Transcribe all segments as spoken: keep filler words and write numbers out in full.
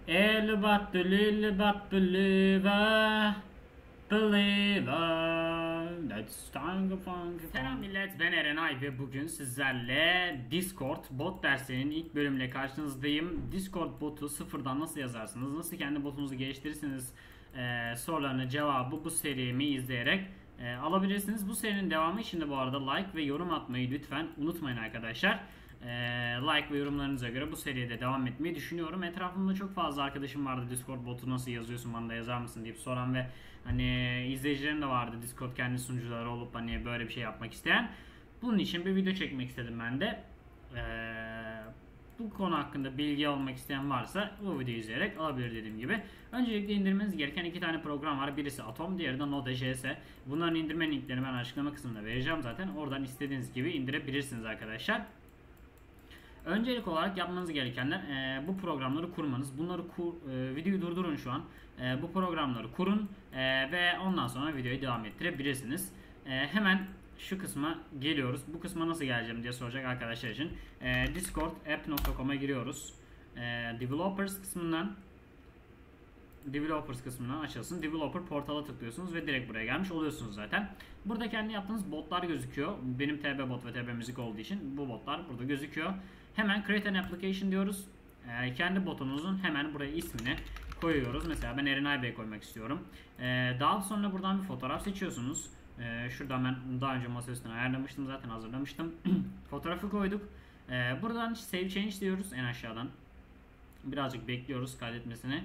El but believe, but believer, believer. That's time to funk. Selam millet, ben Erenay ve bugün sizlerle Discord bot dersinin ilk bölümüyle karşınızdayım. Discord botu sıfırdan nasıl yazarsınız, nasıl kendi botunuzu geliştirirsiniz e, sorularına cevabı bu serimi izleyerek e, alabilirsiniz. Bu serinin devamı için de bu arada like ve yorum atmayı lütfen unutmayın arkadaşlar. E, like ve yorumlarınıza göre bu seride devam etmeyi düşünüyorum. Etrafımda çok fazla arkadaşım vardı, Discord botu nasıl yazıyorsun, bana da yazar mısın deyip soran ve hani izleyicilerim de vardı, Discord kendi sunucuları olup hani böyle bir şey yapmak isteyen. Bunun için bir video çekmek istedim ben de. E, bu konu hakkında bilgi almak isteyen varsa bu videoyu izleyerek alabilir dediğim gibi. Öncelikle indirmeniz gereken iki tane program var. Birisi Atom, diğeri de Node.js. Bunların indirme linklerini ben açıklama kısmında vereceğim zaten. Oradan istediğiniz gibi indirebilirsiniz arkadaşlar. Öncelik olarak yapmanız gerekenler e, bu programları kurmanız. Bunları kur, e, videoyu durdurun şu an. E, bu programları kurun e, ve ondan sonra videoyu devam ettirebilirsiniz. E, hemen şu kısma geliyoruz. Bu kısma nasıl geleceğim diye soracak arkadaşlar için. E, discord app nokta com'a giriyoruz. E, developers kısmından Developers kısmından açılsın. Developer portala tıklıyorsunuz ve direkt buraya gelmiş oluyorsunuz zaten. Burada kendi yaptığınız botlar gözüküyor. Benim T B bot ve T B müzik olduğu için bu botlar burada gözüküyor. Hemen create an application diyoruz. Ee, kendi botunuzun hemen buraya ismini koyuyoruz. Mesela ben Erenay Bey koymak istiyorum. Ee, daha sonra buradan bir fotoğraf seçiyorsunuz. Ee, şuradan ben daha önce masa üstüne ayarlamıştım, zaten hazırlamıştım. Fotoğrafı koyduk. Ee, buradan save change diyoruz en aşağıdan. Birazcık bekliyoruz kaydetmesini.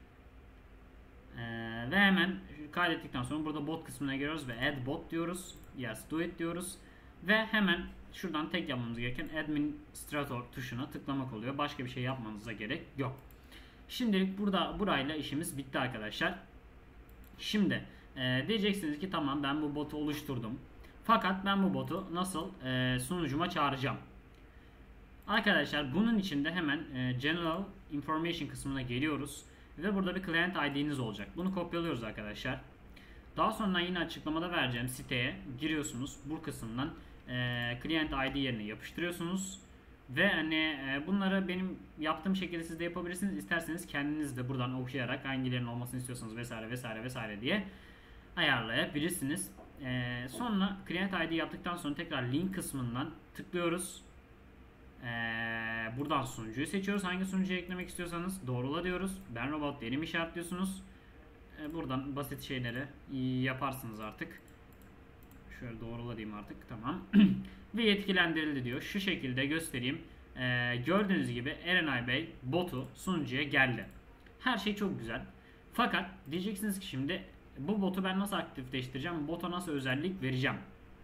Ee, ve hemen kaydettikten sonra burada bot kısmına giriyoruz ve add bot diyoruz. Yes do it diyoruz. Ve hemen şuradan tek yapmamız gereken administrator tuşuna tıklamak oluyor. Başka bir şey yapmanıza gerek yok. Şimdilik burada burayla işimiz bitti arkadaşlar. Şimdi e, diyeceksiniz ki tamam, ben bu botu oluşturdum. Fakat ben bu botu nasıl e, sunucuma çağıracağım? Arkadaşlar bunun için de hemen e, General Information kısmına geliyoruz. Ve burada bir client I D'niz olacak. Bunu kopyalıyoruz arkadaşlar. Daha sonra yine açıklamada vereceğim siteye giriyorsunuz. Bu kısımdan e, client I D yerine yapıştırıyorsunuz. Ve hani e, bunları benim yaptığım şekilde siz de yapabilirsiniz. İsterseniz kendiniz de buradan okuyarak hangilerinin olmasını istiyorsanız vesaire vesaire vesaire diye ayarlayabilirsiniz. E, sonra client I D yaptıktan sonra tekrar link kısmından tıklıyoruz. Ee, buradan sunucuyu seçiyoruz. Hangi sunucuyu eklemek istiyorsanız doğrula diyoruz. Ben robot derim işaretliyorsunuz. Ee, buradan basit şeyleri yaparsınız artık. Şöyle doğrula diyeyim artık. Tamam. Ve yetkilendirildi diyor. Şu şekilde göstereyim. Ee, gördüğünüz gibi Erenay Bey botu sunucuya geldi. Her şey çok güzel. Fakat diyeceksiniz ki şimdi bu botu ben nasıl aktifleştireceğim? Bota nasıl özellik vereceğim?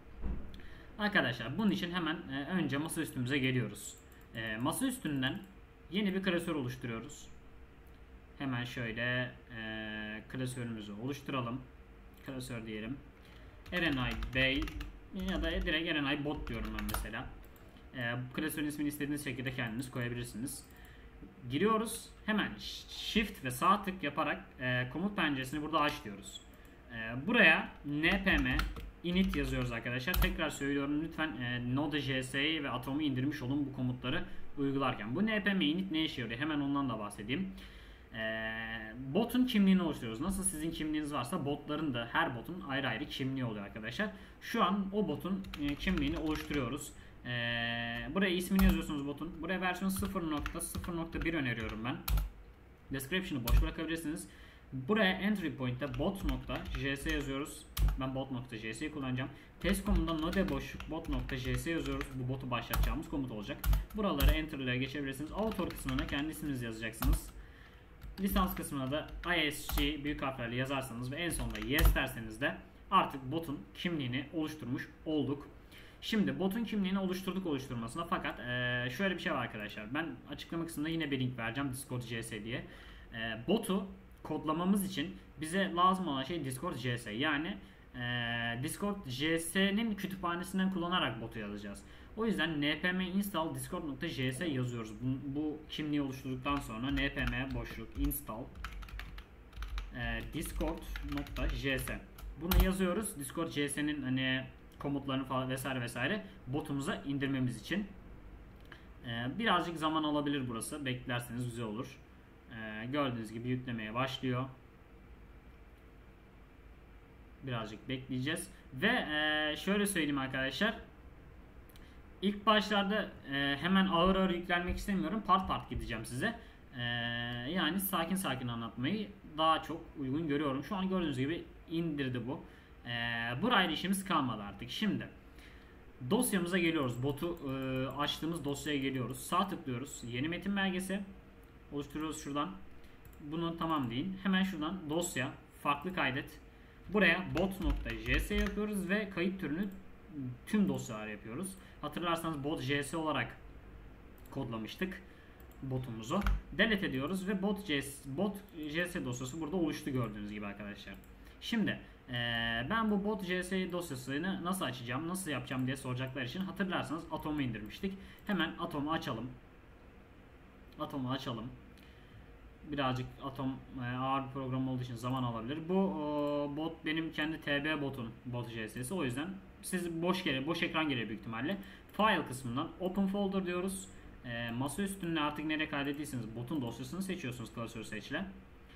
Arkadaşlar bunun için hemen e, önce masa üstümüze geliyoruz. E, masa üstünden yeni bir klasör oluşturuyoruz. Hemen şöyle e, klasörümüzü oluşturalım. Klasör diyelim. Erenay Bey ya da direkt Erenay Bot diyorum ben mesela. E, klasörün ismini istediğiniz şekilde kendiniz koyabilirsiniz. Giriyoruz. Hemen Shift ve sağ tık yaparak e, komut penceresini burada aç diyoruz. E, buraya npm init yazıyoruz arkadaşlar. Tekrar söylüyorum, lütfen e, Node.js'yi ve Atom'u indirmiş olun bu komutları uygularken. Bu npm init ne işe yarıyor? Hemen ondan da bahsedeyim. E, botun kimliğini oluşturuyoruz. Nasıl sizin kimliğiniz varsa botların da, her botun ayrı ayrı kimliği oluyor arkadaşlar. Şu an o botun e, kimliğini oluşturuyoruz. E, buraya ismini yazıyorsunuz botun. Buraya versiyon sıfır nokta sıfır nokta bir öneriyorum ben. Description'ı boş bırakabilirsiniz. Buraya entry point'te bot.js yazıyoruz. Ben bot.js'yi kullanacağım. Test komutunda node boşluk bot.js yazıyoruz. Bu botu başlatacağımız komut olacak. Buraları enter'lara geçebilirsiniz. Author kısmına kendi isminizi yazacaksınız. Lisans kısmına da I S G büyük harflerle yazarsanız ve en sonunda yes derseniz de artık botun kimliğini oluşturmuş olduk. Şimdi botun kimliğini oluşturduk oluşturmasına, fakat e, şöyle bir şey var arkadaşlar. Ben açıklama kısmında yine bir link vereceğim, Discord.js diye. E, botu kodlamamız için bize lazım olan şey Discord.js. Yani e, Discord.js'nin kütüphanesinden kullanarak botu yazacağız. O yüzden npm install discord.js yazıyoruz. Bu, bu kimliği oluşturduktan sonra npm boşluk install e, discord.js bunu yazıyoruz. Discord.js'nin hani komutlarını falan vesaire vesaire botumuza indirmemiz için. E, birazcık zaman alabilir burası. Beklerseniz güzel olur. Ee, gördüğünüz gibi yüklemeye başlıyor. Birazcık bekleyeceğiz. Ve e, şöyle söyleyeyim arkadaşlar. İlk başlarda e, hemen ağır ağır yüklenmek istemiyorum. Part part gideceğim size. E, yani sakin sakin anlatmayı daha çok uygun görüyorum. Şu an gördüğünüz gibi indirdi bu. E, burayla işimiz kalmadı artık. Şimdi dosyamıza geliyoruz. Botu e, açtığımız dosyaya geliyoruz. Sağ tıklıyoruz. Yeni metin belgesi oluşturuyoruz şuradan. Bunu tamam deyin. Hemen şuradan dosya, farklı kaydet. Buraya bot.js yapıyoruz ve kayıt türünü tüm dosyalar yapıyoruz. Hatırlarsanız bot.js olarak kodlamıştık botumuzu. Delete ediyoruz ve bot.js bot.js dosyası burada oluştu gördüğünüz gibi arkadaşlar. Şimdi ee, ben bu bot.js dosyasını nasıl açacağım, nasıl yapacağım diye soracaklar için hatırlarsanız Atom'u indirmiştik. Hemen Atom'u açalım. Atom'u açalım. Birazcık Atom e, ağır bir program olduğu için zaman alabilir. Bu e, bot benim kendi T B botun bot.js'si. O yüzden siz boş gele, boş ekran gelir büyük ihtimalle. File kısmından Open Folder diyoruz. E, masa üstünde artık nereye kaydettiyseniz botun dosyasını seçiyorsunuz klasör seçile.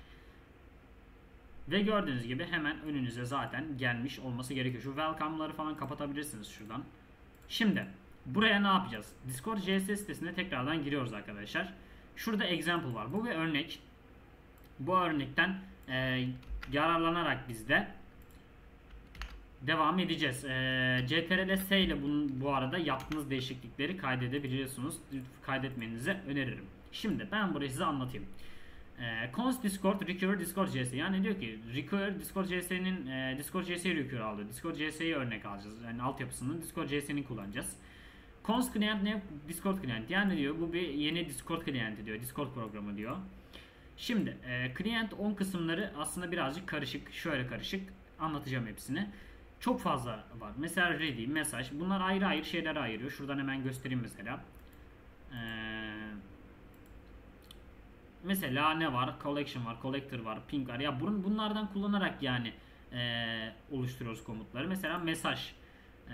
Ve gördüğünüz gibi hemen önünüze zaten gelmiş olması gerekiyor. Şu welcome'ları falan kapatabilirsiniz şuradan. Şimdi buraya ne yapacağız? Discord.js sitesine tekrardan giriyoruz arkadaşlar. Şurada example var. Bu bir örnek. Bu örnekten e, yararlanarak biz de devam edeceğiz. E, C T R L-S ile bunun, bu arada yaptığınız değişiklikleri kaydedebiliyorsunuz. Kaydetmenizi öneririm. Şimdi ben burayı size anlatayım. E, const discord require discord.js, yani diyor ki require discord.js'nin e, discord.js'yi require alıyor. Discord.js'yi örnek alacağız. Yani altyapısını discord.js'ini kullanacağız. Const client ne? Discord client. Yani diyor bu bir yeni Discord client'i diyor. Discord programı diyor. Şimdi e, client on kısımları aslında birazcık karışık. Şöyle karışık. Anlatacağım hepsini. Çok fazla var. Mesela ready, mesaj. Bunlar ayrı ayrı şeylere ayırıyor. Şuradan hemen göstereyim mesela. Eee Mesela ne var? Collection var, collector var, ping var. Ya bunun bunlardan kullanarak yani e, oluşturuyoruz komutları. Mesela mesaj. E,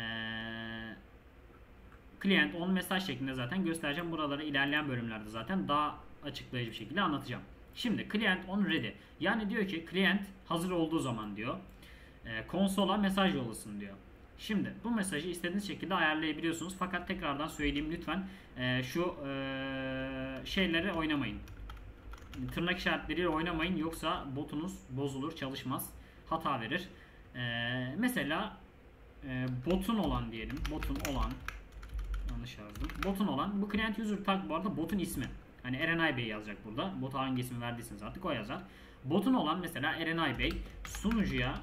client on mesaj şeklinde zaten göstereceğim. Buraları ilerleyen bölümlerde zaten daha açıklayıcı bir şekilde anlatacağım. Şimdi client on ready. Yani diyor ki client hazır olduğu zaman diyor. E, konsola mesaj yollasın diyor. Şimdi bu mesajı istediğiniz şekilde ayarlayabiliyorsunuz. Fakat tekrardan söyleyeyim lütfen e, şu e, şeyleri oynamayın. Tırnak işaretleriyle oynamayın, yoksa botunuz bozulur, çalışmaz, hata verir. Ee, mesela e, botun olan diyelim, botun olan, yanlış yazdım. Botun olan, bu client user tag bu arada botun ismi. Hani Erenay Bey yazacak burada. Bota hangi ismi verdiyseniz artık o yazar. Botun olan mesela Erenay Bey sunucuya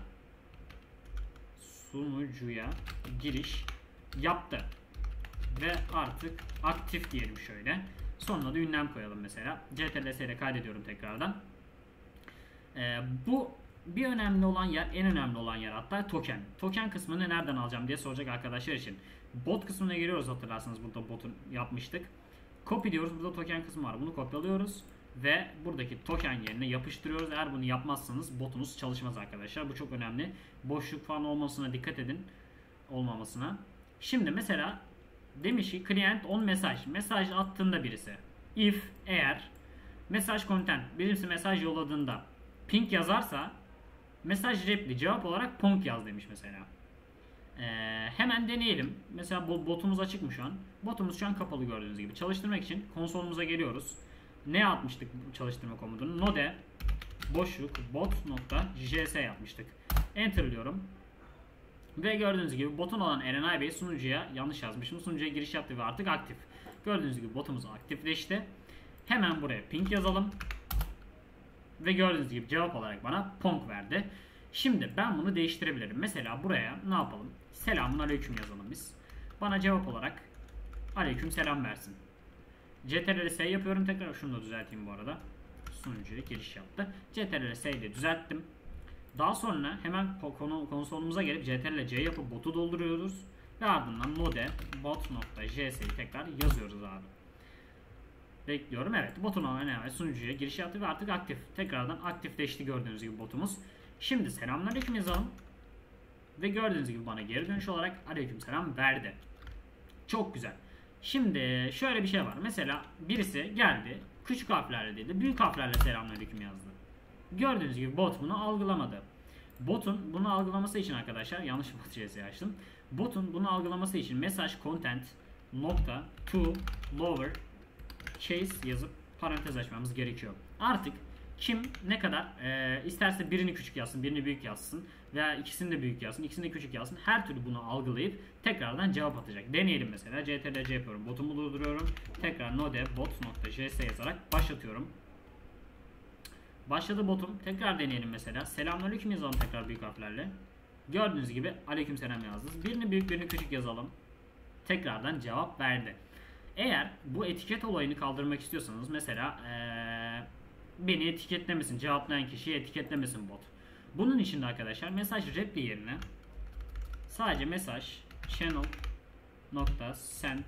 sunucuya giriş yaptı ve artık aktif diyelim şöyle. Sonuna da ünlem koyalım mesela. C T R L-S ile kaydediyorum tekrardan. Ee, bu bir önemli olan yer, en önemli olan yer hatta token. Token kısmını nereden alacağım diye soracak arkadaşlar için. Bot kısmına giriyoruz, hatırlarsanız burada botun yapmıştık. Copy diyoruz, burada token kısmı var. Bunu kopyalıyoruz ve buradaki token yerine yapıştırıyoruz. Eğer bunu yapmazsanız botunuz çalışmaz arkadaşlar. Bu çok önemli. Boşluk falan olmasına dikkat edin. Olmamasına. Şimdi mesela demiş ki client on mesaj. Mesaj attığında birisi. If, eğer mesaj content, birisi mesaj yolladığında ping yazarsa mesaj reply cevap olarak pong yaz demiş mesela. Ee, hemen deneyelim. Mesela botumuz açık mı şu an? Botumuz şu an kapalı gördüğünüz gibi. Çalıştırmak için konsolumuza geliyoruz. Ne atmıştık çalıştırma komutunu? Node boşluk bot.js yapmıştık. Enter diyorum. Ve gördüğünüz gibi botun olan Erenay Bey sunucuya, yanlış yazmışım, sunucuya giriş yaptı ve artık aktif. Gördüğünüz gibi botumuz aktifleşti. Hemen buraya ping yazalım. Ve gördüğünüz gibi cevap olarak bana pong verdi. Şimdi ben bunu değiştirebilirim. Mesela buraya ne yapalım? Selamun aleyküm yazalım biz. Bana cevap olarak aleyküm selam versin. C T R L-S yapıyorum tekrar. Şunu da düzelteyim bu arada. Sunucuya giriş yaptı. C T R L-S ile düzelttim. Daha sonra hemen konsolumuza gelip C T R L-C yapıp botu dolduruyoruz. Ve ardından node bot.js'yi tekrar yazıyoruz abi. Bekliyorum. Evet. Botun olan evet, sunucuya giriş yaptı ve artık aktif. Tekrardan aktifleşti gördüğünüz gibi botumuz. Şimdi selamünaleyküm yazalım. Ve gördüğünüz gibi bana geri dönüş olarak aleykümselam verdi. Çok güzel. Şimdi şöyle bir şey var. Mesela birisi geldi. Küçük harflerle değil de büyük harflerle selamünaleyküm yazdı. Gördüğünüz gibi bot bunu algılamadı. Botun bunu algılaması için arkadaşlar, yanlış bot csi açtım. Botun bunu algılaması için mesaj content nokta to lower case yazıp parantez açmamız gerekiyor. Artık kim ne kadar e, isterse birini küçük yazsın, birini büyük yazsın veya ikisini de büyük yazsın, ikisini de küçük yazsın, her türlü bunu algılayıp tekrardan cevap atacak. Deneyelim mesela. ctrl-c yapıyorum. Botumu durduruyorum. Tekrar node bot.js yazarak başlatıyorum. Başladı botum. Tekrar deneyelim mesela. Selamünaleyküm yazalım tekrar büyük harflerle. Gördüğünüz gibi aleykümselam yazdınız. Birini büyük, birini küçük yazalım. Tekrardan cevap verdi. Eğer bu etiket olayını kaldırmak istiyorsanız mesela ee, beni etiketlemesin, cevaplayan kişiyi etiketlemesin bot. Bunun için de arkadaşlar mesaj reply yerine sadece mesaj channel nokta send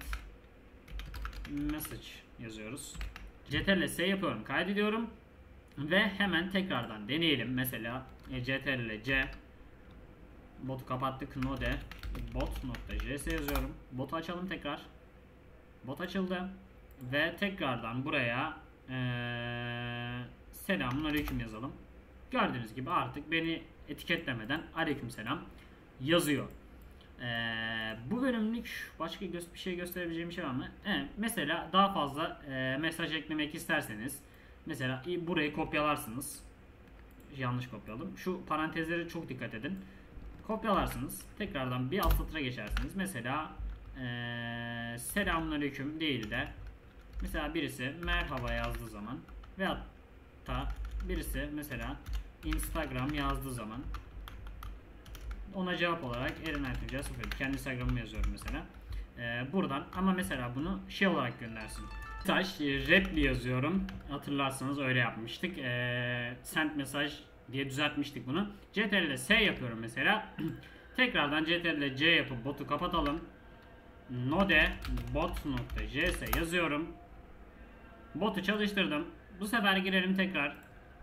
message yazıyoruz. ctrl-s yapıyorum, kaydediyorum ve hemen tekrardan deneyelim. Mesela ctrl-c botu kapattık, node bot.js yazıyorum. Botu açalım tekrar. Bot açıldı ve tekrardan buraya ee, selamünaleyküm yazalım. Gördüğünüz gibi artık beni etiketlemeden aleykümselam yazıyor. Ee, bu bölümlük başka bir şey gösterebileceğim bir şey var mı? Evet, mesela daha fazla e, mesaj eklemek isterseniz mesela burayı kopyalarsınız. Yanlış kopyaladım. Şu parantezlere çok dikkat edin. Kopyalarsınız. Tekrardan bir alt satıra geçersiniz. Mesela e, selamünaleyküm değil de mesela birisi merhaba yazdığı zaman veyahut da birisi mesela Instagram yazdığı zaman ona cevap olarak Eren Ertuğrul sıfır kendi Instagram'ımı yazıyorum mesela. Ee, buradan ama mesela bunu şey olarak göndersin. Mesaj reply yazıyorum. Hatırlarsanız öyle yapmıştık. Ee, send mesaj diye düzeltmiştik bunu. ctrl-s yapıyorum mesela. Tekrardan ctrl-c yapıp botu kapatalım. Node bot.js yazıyorum. Botu çalıştırdım. Bu sefer girelim tekrar.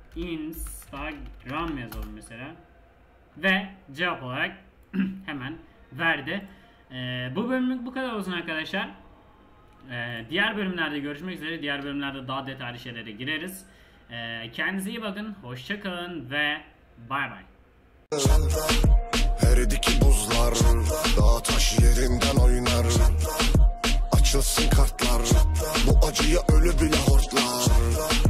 Instagram yazalım mesela. Ve cevap olarak hemen verdi. Ee, bu bölümlük bu kadar olsun arkadaşlar. Ee, diğer bölümlerde görüşmek üzere. Diğer bölümlerde daha detaylı şeylere gireriz. Ee, kendinize iyi bakın. Hoşça kalın ve bay bay. Eridiki buzlar, dağ taş yerinden oynar. Açılsın kartlar, bu acıya ölü bile hortlar.